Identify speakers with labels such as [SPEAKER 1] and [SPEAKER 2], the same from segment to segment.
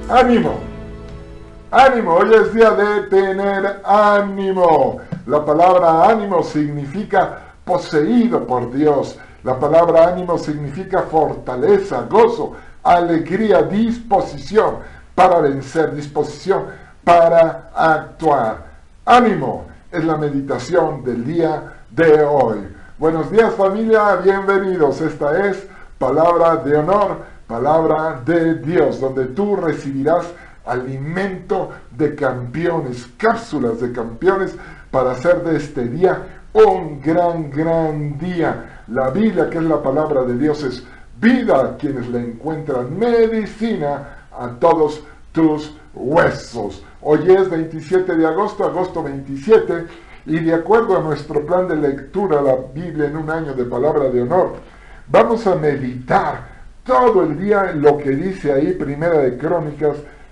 [SPEAKER 1] ánimo. Ánimo, hoy es día de tener ánimo. La palabra ánimo significa poseído por Dios. La palabra ánimo significa fortaleza, gozo, alegría, disposición para vencer, disposición para actuar. Ánimo es la meditación del día de hoy. Buenos días, familia, bienvenidos. Esta es Palabra de Honor, Palabra de Dios, donde tú recibirás alimento de campeones, cápsulas de campeones para hacer de este día un gran día. La Biblia, que es la palabra de Dios, es vida a quienes la encuentran, medicina a todos tus huesos. Hoy es 27 de agosto, agosto 27, y de acuerdo a nuestro plan de lectura, la Biblia en un año de Palabra de Honor, vamos a meditar todo el día en lo que dice ahí Primera de Crónicas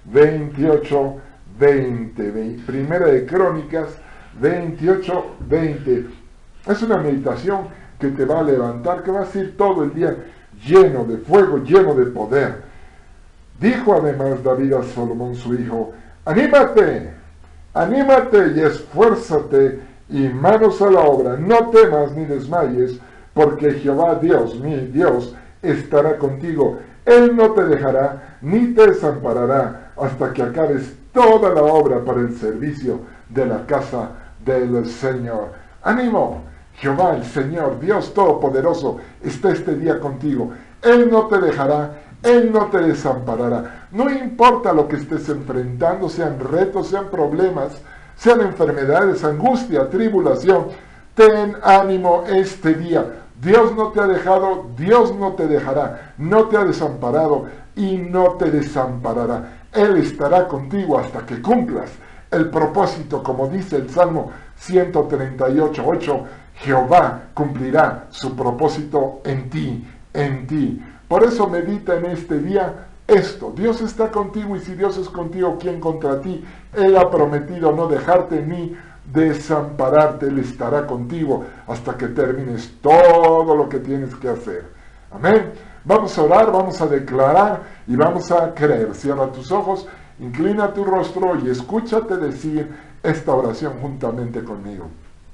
[SPEAKER 1] 28:20. Primera de Crónicas 28:20. Es una meditación que te va a levantar, que va a ser todo el día lleno de fuego, lleno de poder. Dijo además David a Salomón su hijo: anímate y esfuérzate y manos a la obra, no temas ni desmayes, porque Jehová Dios, mi Dios, estará contigo. Él no te dejará ni te desamparará hasta que acabes toda la obra para el servicio de la casa del Señor. ¡Ánimo! Jehová, el Señor, Dios Todopoderoso, está este día contigo. Él no te dejará, Él no te desamparará. No importa lo que estés enfrentando, sean retos, sean problemas, sean enfermedades, angustia, tribulación, ten ánimo este día. Dios no te ha dejado, Dios no te dejará, no te ha desamparado y no te desamparará. Él estará contigo hasta que cumplas el propósito, como dice el Salmo 138:8, Jehová cumplirá su propósito en ti, en ti. Por eso medita en este día esto: Dios está contigo, y si Dios es contigo, ¿quién contra ti? Él ha prometido no dejarte ni desampararte. Él estará contigo hasta que termines todo lo que tienes que hacer. Amén. Vamos a orar, vamos a declarar y vamos a creer. Cierra tus ojos, inclina tu rostro y escúchate decir esta oración juntamente conmigo.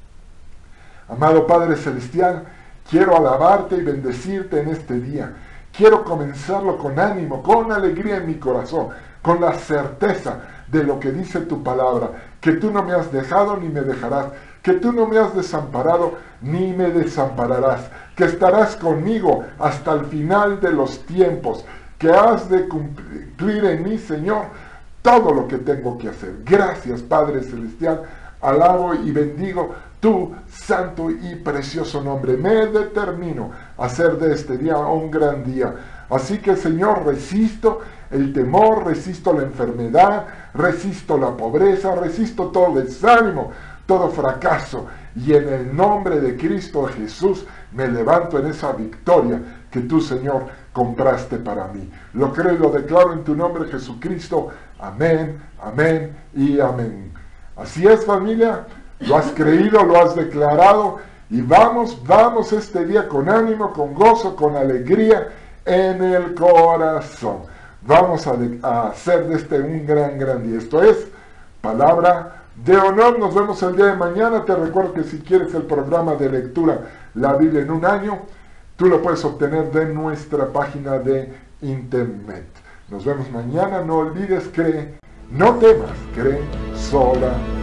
[SPEAKER 1] Amado Padre Celestial, quiero alabarte y bendecirte en este día. Quiero comenzarlo con ánimo, con alegría en mi corazón, con la certeza de lo que dice tu palabra, que tú no me has dejado ni me dejarás, que tú no me has desamparado ni me desampararás, que estarás conmigo hasta el final de los tiempos, que has de cumplir en mí, Señor, todo lo que tengo que hacer. Gracias, Padre Celestial, alabo y bendigo tu santo y precioso nombre. Me determino a hacer de este día un gran día. Así que, Señor, resisto el temor, resisto la enfermedad, resisto la pobreza, resisto todo desánimo, todo fracaso. Y en el nombre de Cristo Jesús me levanto en esa victoria que tú, Señor, compraste para mí. Lo creo y lo declaro en tu nombre, Jesucristo. Amén, amén y amén. Así es, familia. Lo has creído, lo has declarado, y vamos este día con ánimo, con gozo, con alegría en el corazón. Vamos a hacer de este un gran día. Esto es Palabra de Honor. Nos vemos el día de mañana. Te recuerdo que si quieres el programa de lectura La Biblia en un año, tú lo puedes obtener de nuestra página de internet. Nos vemos mañana. No olvides, cree, no temas, cree solamente.